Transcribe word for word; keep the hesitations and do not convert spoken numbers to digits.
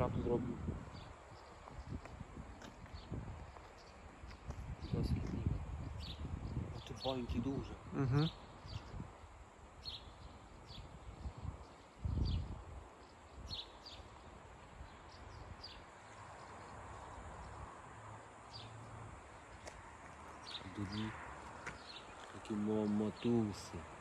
апарату зроблю. Досить ліво. Тупонький дуже. Угу. Дурні. Такі мотуси.